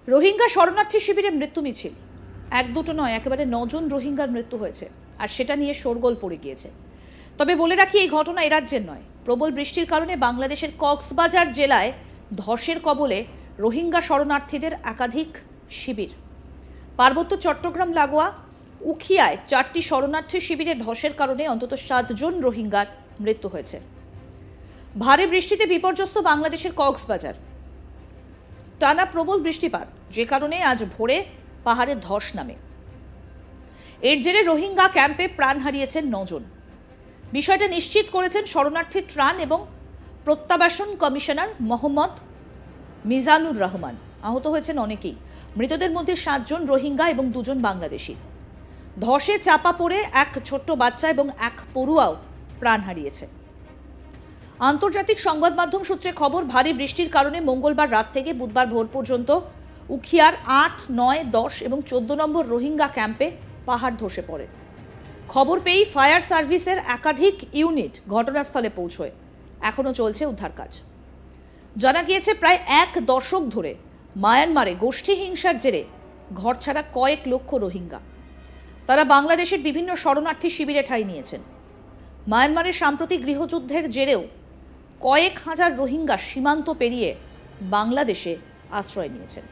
রোহিঙ্গা শরণার্থী শিবিরে মৃত্যু মিছিল। এক দুটো নয়, একেবারে 9 জন রোহিঙ্গার মৃত্যু হয়েছে, আর সেটা নিয়ে শোরগোল পড়ে গিয়েছে। তবে বলে রাখি, এই ঘটনা এ রাজ্যের নয়। প্রবল বৃষ্টির কারণে বাংলাদেশের কক্সবাজার জেলায় ধসের কবলে রোহিঙ্গা শরণার্থীদের একাধিক শিবির। পার্বত্য চট্টগ্রাম লাগোয়া উখিয়ায় 4টি শরণার্থী শিবিরে ধসের কারণে অন্তত 7 জন রোহিঙ্গার মৃত্যু হয়েছে। ভারী বৃষ্টিতে বিপর্যস্ত বাংলাদেশের কক্সবাজার। টানা প্রবল বৃষ্টিপাত, যে কারণে আজ ভোরে পাহাড়ে ধস নামে। এর জেরে রোহিঙ্গা ক্যাম্পে প্রাণ হারিয়েছেন 9 জন। বিষয়টা নিশ্চিত করেছেন শরণার্থী ত্রাণ এবং প্রত্যাবাসন কমিশনার মোহাম্মদ মিজানুর রহমান। আহত হয়েছেন অনেকেই। মৃতদের মধ্যে 7 জন রোহিঙ্গা এবং 2 জন বাংলাদেশি। ধসে চাপা পড়ে এক ছোট্ট বাচ্চা এবং এক পড়ুয়াও প্রাণ হারিয়েছে। আন্তর্জাতিক সংবাদ মাধ্যম সূত্রে খবর, ভারী বৃষ্টির কারণে মঙ্গলবার রাত থেকে বুধবার ভোর পর্যন্ত উখিয়ার 8, 9, 10 এবং 14 নম্বর রোহিঙ্গা ক্যাম্পে পাহাড় ধসে পড়ে। খবর পেয়েই ফায়ার সার্ভিসের একাধিক ইউনিট ঘটনাস্থলে পৌঁছয়। এখনও চলছে উদ্ধার কাজ। জানা গিয়েছে, প্রায় 1 দশক ধরে মায়ানমারে গোষ্ঠী হিংসার জেরে ঘরছাড়া কয়েক লক্ষ রোহিঙ্গা। তারা বাংলাদেশের বিভিন্ন শরণার্থী শিবিরে ঠাঁই নিয়েছেন। মায়ানমারের সাম্প্রতিক গৃহযুদ্ধের জেরেও কয়েক হাজার রোহিঙ্গা সীমান্ত পেরিয়ে বাংলাদেশে আশ্রয় নিয়েছেন।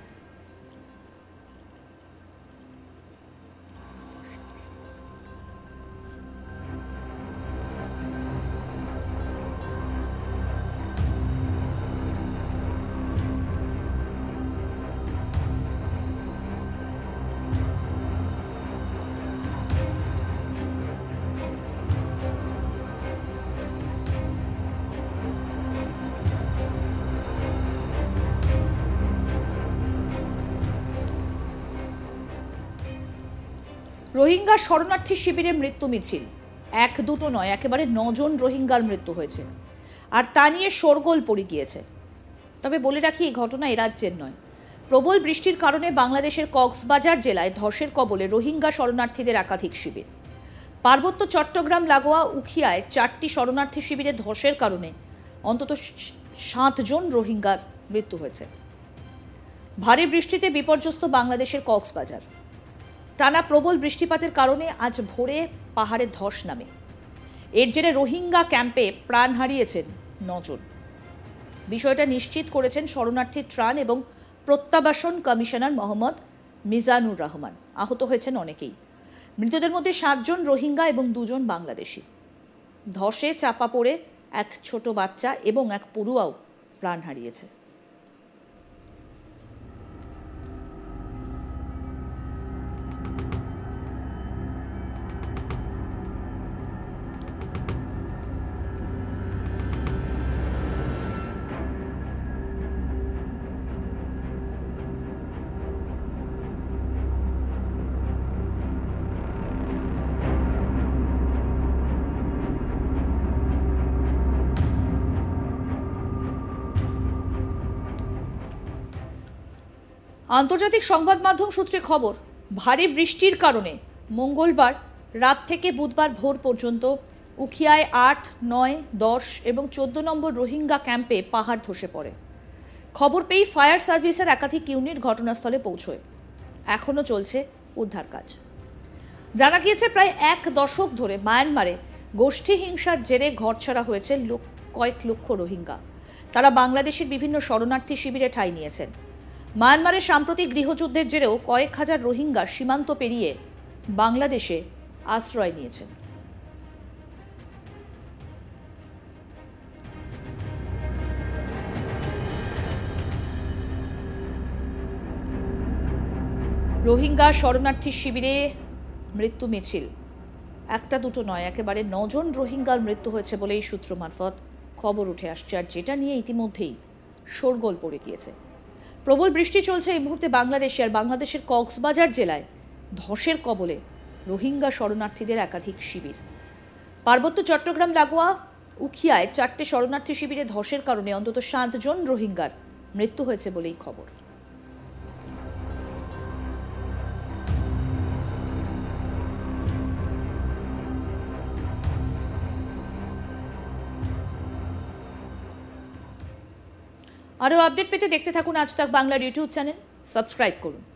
রোহিঙ্গা শরণার্থী শিবিরে মৃত্যু মিছিল। এক দুটো নয়, একেবারে 9 জন রোহিঙ্গার মৃত্যু হয়েছে, আর তা নিয়ে শোরগোল পড়ে গিয়েছে। তবে বলে রাখি, এই ঘটনা এ রাজ্যের নয়। প্রবল বৃষ্টির কারণে বাংলাদেশের কক্সবাজার জেলায় ধসের কবলে রোহিঙ্গা শরণার্থীদের একাধিক শিবির। পার্বত্য চট্টগ্রাম লাগোয়া উখিয়ায় 4টি শরণার্থী শিবিরে ধসের কারণে অন্তত 7 জন রোহিঙ্গার মৃত্যু হয়েছে। ভারী বৃষ্টিতে বিপর্যস্ত বাংলাদেশের কক্সবাজার। টানা প্রবল বৃষ্টিপাতের কারণে আজ ভোরে পাহাড়ে ধস নামে। এর জেরে রোহিঙ্গা ক্যাম্পে প্রাণ হারিয়েছেন 9 জন। বিষয়টা নিশ্চিত করেছেন শরণার্থী ত্রাণ এবং প্রত্যাবাসন কমিশনার মোহাম্মদ মিজানুর রহমান। আহত হয়েছেন অনেকেই। মৃতদের মধ্যে 7 জন রোহিঙ্গা এবং 2 জন বাংলাদেশি। ধসে চাপা পড়ে এক ছোট বাচ্চা এবং এক পড়ুয়াও প্রাণ হারিয়েছে। আন্তর্জাতিক সংবাদ মাধ্যম সূত্রে খবর, ভারী বৃষ্টির কারণে মঙ্গলবার রাত থেকে বুধবার ভোর পর্যন্ত উখিয়ায় 8, 9, 10 এবং 14 নম্বর রোহিঙ্গা ক্যাম্পে পাহাড় ধসে পড়ে। খবর পেয়েই ফায়ার সার্ভিসের একাধিক ইউনিট ঘটনাস্থলে পৌঁছয়। এখনও চলছে উদ্ধার কাজ। জানা গিয়েছে, প্রায় 1 দশক ধরে মায়ানমারে গোষ্ঠী হিংসার জেরে ঘরছাড়া হয়েছে কয়েক লক্ষ রোহিঙ্গা। তারা বাংলাদেশের বিভিন্ন শরণার্থী শিবিরে ঠাঁই নিয়েছেন। মায়ানমারের সাম্প্রতিক গৃহযুদ্ধের জেরেও কয়েক হাজার রোহিঙ্গা সীমান্ত পেরিয়ে বাংলাদেশে আশ্রয় নিয়েছেন। রোহিঙ্গা শরণার্থী শিবিরে মৃত্যু মিছিল। একটা দুটো নয়, একেবারে 9 জন রোহিঙ্গার মৃত্যু হয়েছে বলে এই সূত্র মারফত খবর উঠে আসছে, আর যেটা নিয়ে ইতিমধ্যেই শোরগোল পড়ে গিয়েছে। প্রবল বৃষ্টি চলছে এই মুহূর্তে বাংলাদেশে, আর বাংলাদেশের কক্সবাজার জেলায় ধসের কবলে রোহিঙ্গা শরণার্থীদের একাধিক শিবির। পার্বত্য চট্টগ্রাম লাগোয়া উখিয়ায় 4টে শরণার্থী শিবিরে ধসের কারণে অন্তত 7 জন রোহিঙ্গার মৃত্যু হয়েছে বলেই খবর। আরও আপডেট পেতে দেখতে থাকুন আজ তাক বাংলার ইউটিউব চ্যানেল। সাবস্ক্রাইব করুন।